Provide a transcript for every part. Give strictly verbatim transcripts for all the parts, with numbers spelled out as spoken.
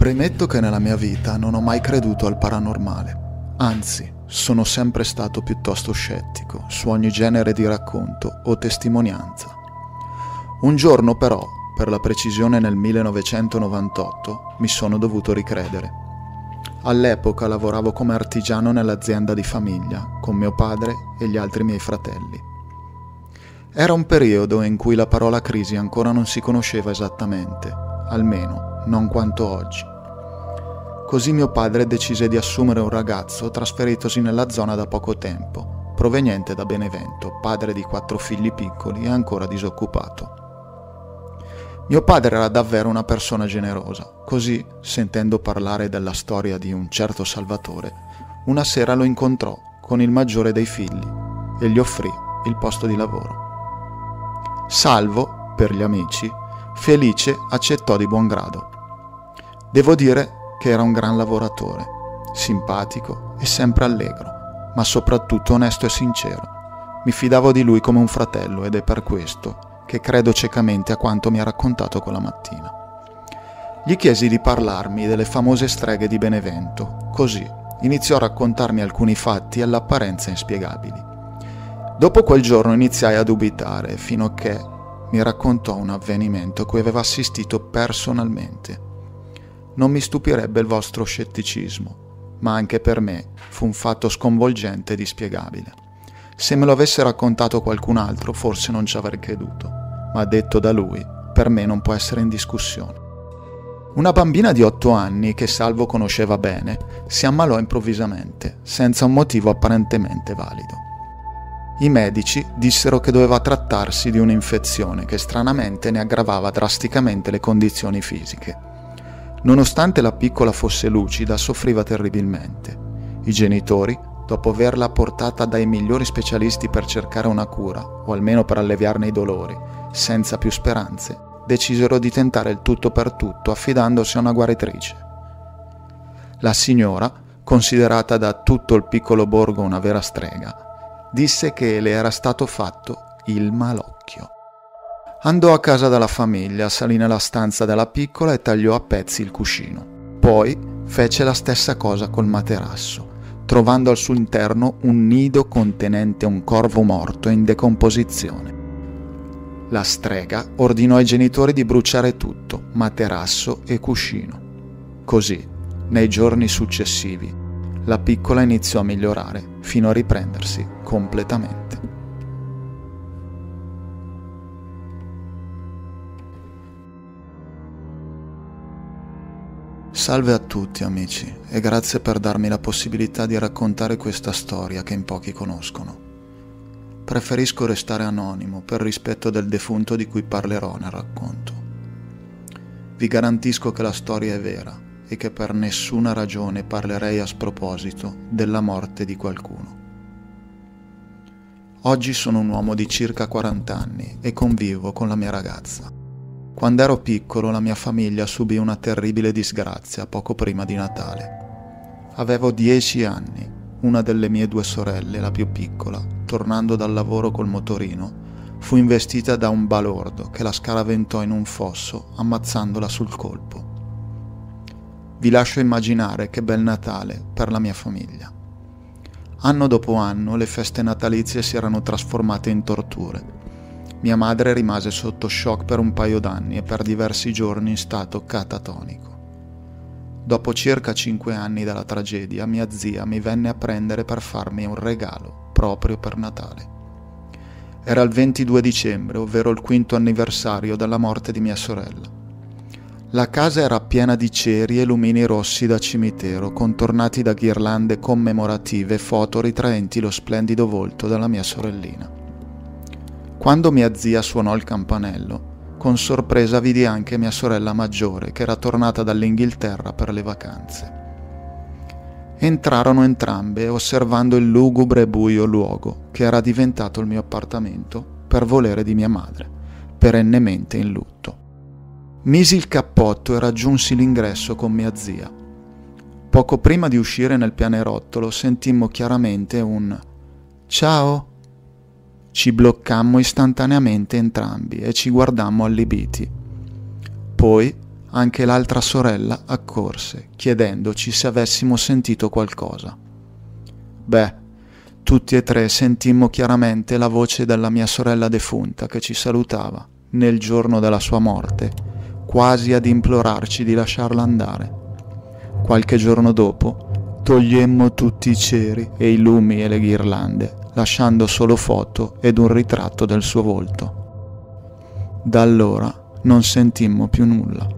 Premetto che nella mia vita non ho mai creduto al paranormale, anzi, sono sempre stato piuttosto scettico su ogni genere di racconto o testimonianza. Un giorno però, per la precisione nel millenovecentonovantotto, mi sono dovuto ricredere. All'epoca lavoravo come artigiano nell'azienda di famiglia, con mio padre e gli altri miei fratelli. Era un periodo in cui la parola crisi ancora non si conosceva esattamente, almeno non quanto oggi. Così mio padre decise di assumere un ragazzo trasferitosi nella zona da poco tempo, proveniente da Benevento, padre di quattro figli piccoli e ancora disoccupato. Mio padre era davvero una persona generosa, così, sentendo parlare della storia di un certo Salvatore, una sera lo incontrò con il maggiore dei figli e gli offrì il posto di lavoro. Salvo, per gli amici, felice accettò di buon grado. Devo dire che era un gran lavoratore, simpatico e sempre allegro, ma soprattutto onesto e sincero. Mi fidavo di lui come un fratello ed è per questo che credo ciecamente a quanto mi ha raccontato quella mattina. Gli chiesi di parlarmi delle famose streghe di Benevento, così iniziò a raccontarmi alcuni fatti all'apparenza inspiegabili. Dopo quel giorno iniziai a dubitare fino a che mi raccontò un avvenimento a cui aveva assistito personalmente. Non mi stupirebbe il vostro scetticismo, ma anche per me fu un fatto sconvolgente ed inspiegabile. Se me lo avesse raccontato qualcun altro forse non ci avrei creduto, ma detto da lui, per me non può essere in discussione. Una bambina di otto anni, che Salvo conosceva bene, si ammalò improvvisamente, senza un motivo apparentemente valido. I medici dissero che doveva trattarsi di un'infezione che stranamente ne aggravava drasticamente le condizioni fisiche. Nonostante la piccola fosse lucida, soffriva terribilmente. I genitori, dopo averla portata dai migliori specialisti per cercare una cura, o almeno per alleviarne i dolori, senza più speranze, decisero di tentare il tutto per tutto affidandosi a una guaritrice. La signora, considerata da tutto il piccolo borgo una vera strega, disse che le era stato fatto il malocchio. Andò a casa della famiglia, salì nella stanza della piccola e tagliò a pezzi il cuscino. Poi fece la stessa cosa col materasso, trovando al suo interno un nido contenente un corvo morto in decomposizione. La strega ordinò ai genitori di bruciare tutto, materasso e cuscino. Così, nei giorni successivi, la piccola iniziò a migliorare fino a riprendersi completamente. Salve a tutti amici e grazie per darmi la possibilità di raccontare questa storia che in pochi conoscono. Preferisco restare anonimo per rispetto del defunto di cui parlerò nel racconto. Vi garantisco che la storia è vera e che per nessuna ragione parlerei a sproposito della morte di qualcuno. Oggi sono un uomo di circa quaranta anni e convivo con la mia ragazza. Quando ero piccolo la mia famiglia subì una terribile disgrazia poco prima di Natale. Avevo dieci anni, una delle mie due sorelle, la più piccola, tornando dal lavoro col motorino, fu investita da un balordo che la scaraventò in un fosso ammazzandola sul colpo. Vi lascio immaginare che bel Natale per la mia famiglia. Anno dopo anno le feste natalizie si erano trasformate in torture. Mia madre rimase sotto shock per un paio d'anni e per diversi giorni in stato catatonico. Dopo circa cinque anni dalla tragedia, mia zia mi venne a prendere per farmi un regalo proprio per Natale. Era il ventidue dicembre, ovvero il quinto anniversario della morte di mia sorella. La casa era piena di ceri e lumini rossi da cimitero, contornati da ghirlande commemorative e foto ritraenti lo splendido volto della mia sorellina. Quando mia zia suonò il campanello, con sorpresa vidi anche mia sorella maggiore, che era tornata dall'Inghilterra per le vacanze. Entrarono entrambe, osservando il lugubre e buio luogo, che era diventato il mio appartamento, per volere di mia madre, perennemente in lutto. Misi il cappotto e raggiunsi l'ingresso con mia zia. Poco prima di uscire nel pianerottolo sentimmo chiaramente un «Ciao!». Ci bloccammo istantaneamente entrambi e ci guardammo allibiti. Poi anche l'altra sorella accorse, chiedendoci se avessimo sentito qualcosa. Beh, tutti e tre sentimmo chiaramente la voce della mia sorella defunta che ci salutava, nel giorno della sua morte, quasi ad implorarci di lasciarla andare. Qualche giorno dopo togliemmo tutti i ceri e i lumi e le ghirlande, lasciando solo foto ed un ritratto del suo volto. Da allora non sentimmo più nulla.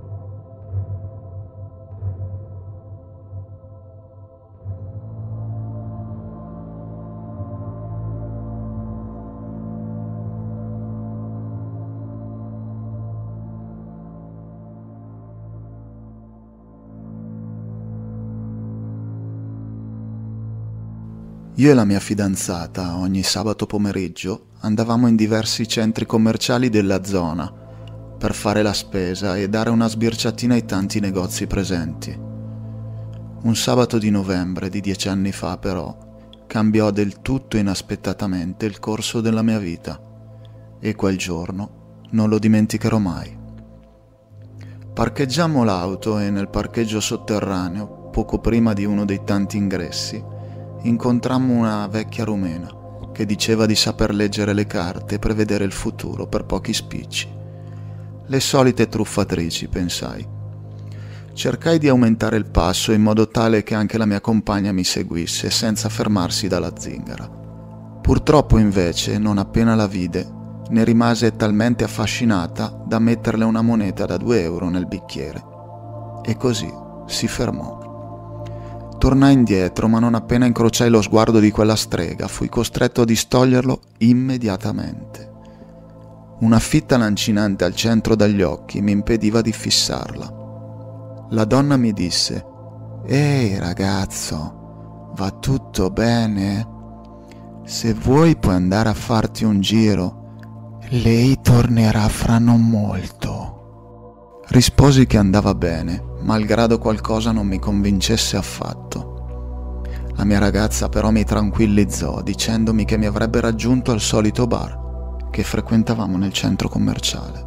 Io e la mia fidanzata ogni sabato pomeriggio andavamo in diversi centri commerciali della zona per fare la spesa e dare una sbirciatina ai tanti negozi presenti. Un sabato di novembre di dieci anni fa, però, cambiò del tutto inaspettatamente il corso della mia vita e quel giorno non lo dimenticherò mai. Parcheggiammo l'auto e nel parcheggio sotterraneo, poco prima di uno dei tanti ingressi, incontrammo una vecchia rumena che diceva di saper leggere le carte e prevedere il futuro per pochi spicci. Le solite truffatrici, pensai. Cercai di aumentare il passo in modo tale che anche la mia compagna mi seguisse senza fermarsi dalla zingara. Purtroppo invece, non appena la vide, ne rimase talmente affascinata da metterle una moneta da due euro nel bicchiere. E così si fermò. Tornai indietro, ma non appena incrociai lo sguardo di quella strega, fui costretto a distoglierlo immediatamente. Una fitta lancinante al centro degli occhi mi impediva di fissarla. La donna mi disse: «Ehi ragazzo, va tutto bene? Se vuoi puoi andare a farti un giro. Lei tornerà fra non molto». Risposi che andava bene, malgrado qualcosa non mi convincesse affatto. La mia ragazza però mi tranquillizzò dicendomi che mi avrebbe raggiunto al solito bar che frequentavamo nel centro commerciale.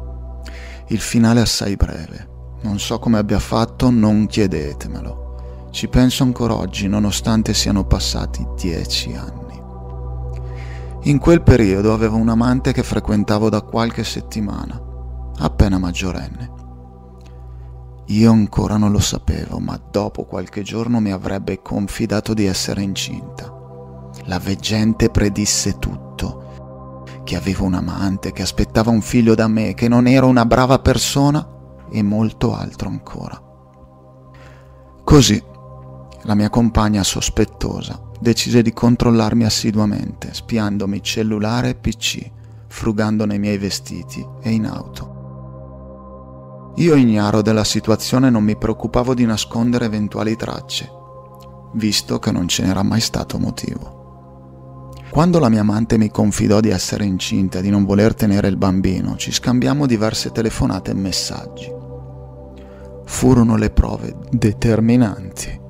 Il finale assai breve. Non so come abbia fatto, non chiedetemelo. Ci penso ancora oggi, nonostante siano passati dieci anni. In quel periodo avevo un amante che frequentavo da qualche settimana, appena maggiorenne. Io ancora non lo sapevo, ma dopo qualche giorno mi avrebbe confidato di essere incinta. La veggente predisse tutto, che avevo un amante, che aspettava un figlio da me, che non ero una brava persona e molto altro ancora. Così, la mia compagna sospettosa decise di controllarmi assiduamente, spiandomi cellulare e P C, frugando nei miei vestiti e in auto. Io, ignaro della situazione, non mi preoccupavo di nascondere eventuali tracce, visto che non ce n'era mai stato motivo. Quando la mia amante mi confidò di essere incinta e di non voler tenere il bambino, ci scambiammo diverse telefonate e messaggi. Furono le prove determinanti.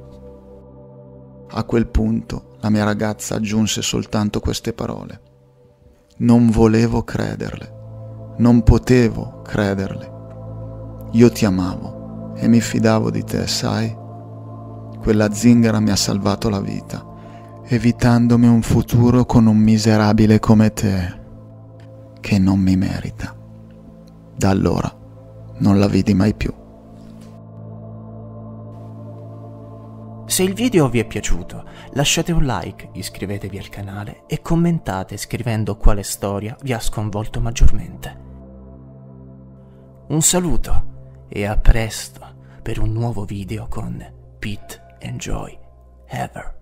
A quel punto la mia ragazza aggiunse soltanto queste parole: «Non volevo crederle, non potevo crederle. Io ti amavo e mi fidavo di te, sai? Quella zingara mi ha salvato la vita, evitandomi un futuro con un miserabile come te, che non mi merita». Da allora non la vidi mai più. Se il video vi è piaciuto, lasciate un like, iscrivetevi al canale e commentate scrivendo quale storia vi ha sconvolto maggiormente. Un saluto e a presto per un nuovo video con Pete and Joy Ever.